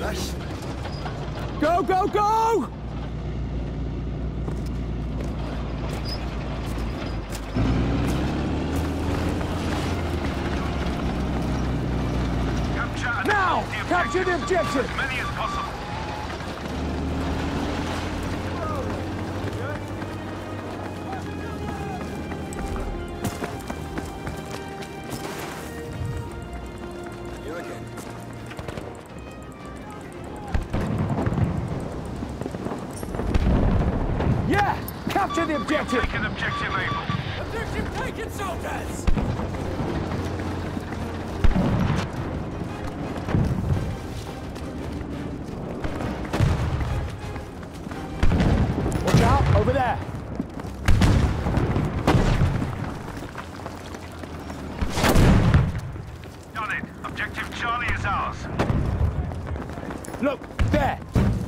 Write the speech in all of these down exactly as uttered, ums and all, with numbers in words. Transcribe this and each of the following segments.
Nice. Go, go, go! Capture Now! Capture the objective! as many as possible. You again. Yeah! Capture the objective! Take an objective able. Objective taken, soldiers! Watch out, over there! Done it. Objective Charlie is ours. Look, there!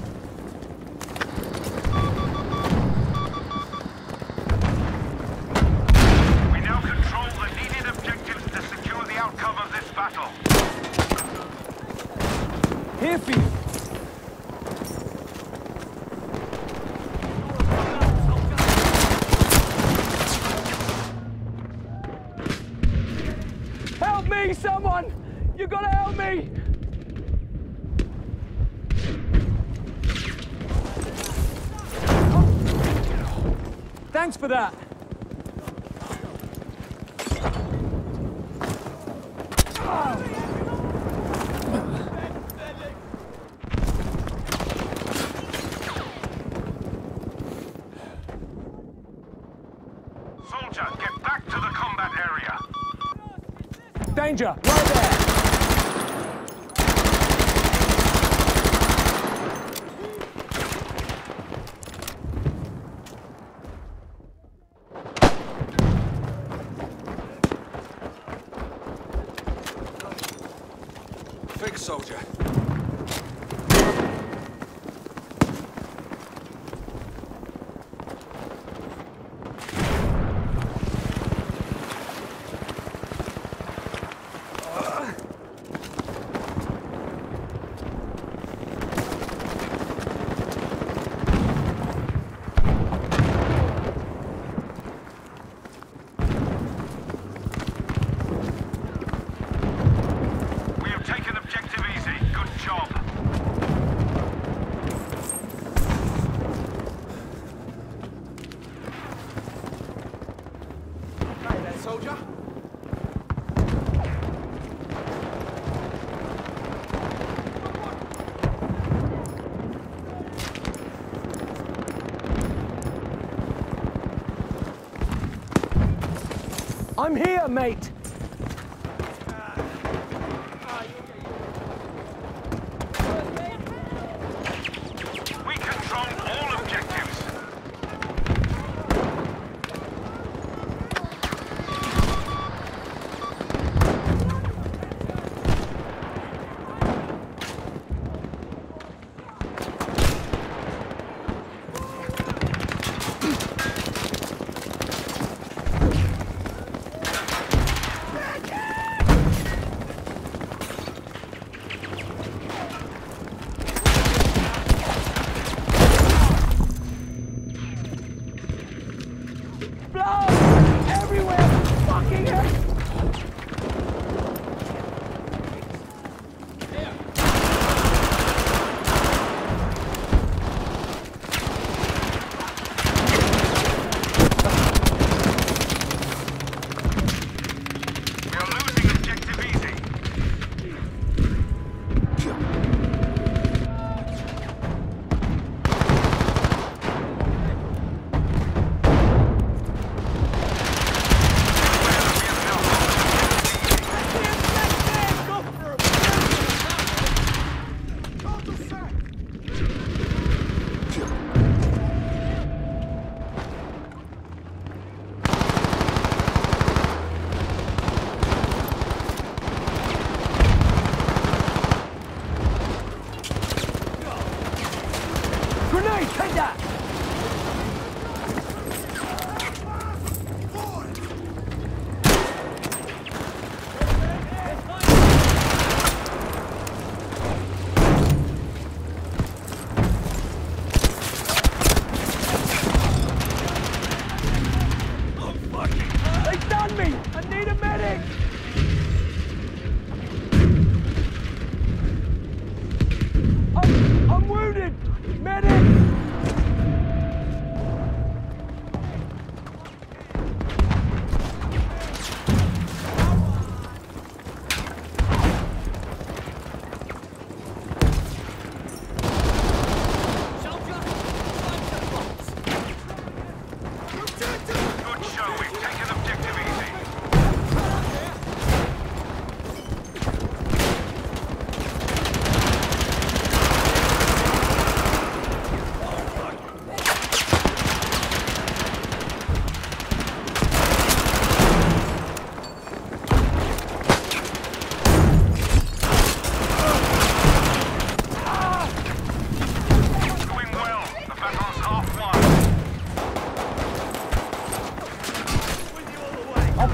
We now control the needed objectives to secure the outcome of this battle. Here for you! Help me, someone! You gotta help me! Thanks for that. Soldier, get back to the combat area. Danger, right there! Fix, soldier. We have taken objective easy. Good job. Hey there, soldier. I'm here, mate! We control all objectives. Blood! Everywhere! Fucking hell! We are losing objective easy.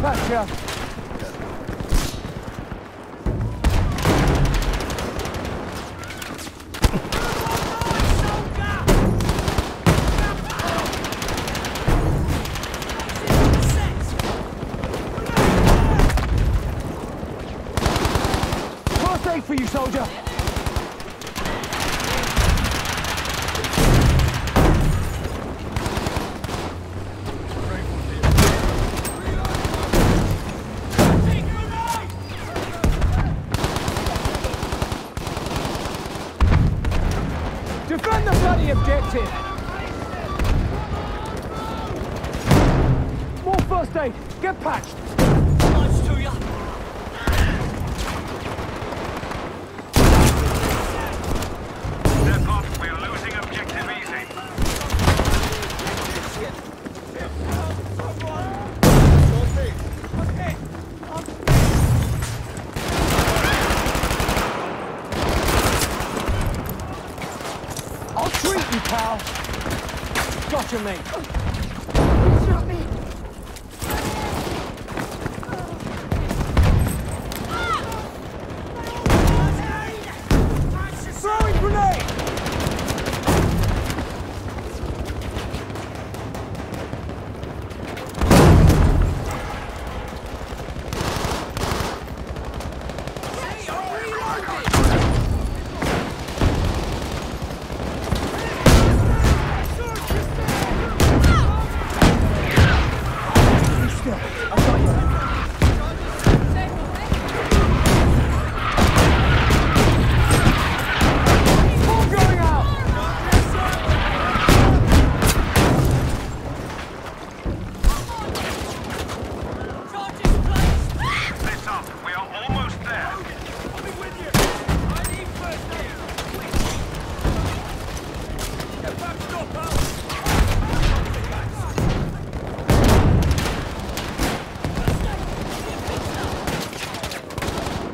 Gotcha. First aid for you, soldier. Defend the bloody objective! More first aid! Get patched! Much to ya! Step up, we're losing objective easy. I'll treat you, pal! Gotcha, mate! Throwing grenade! Split up, we are almost there.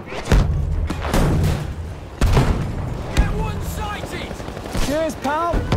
Cheers, pal!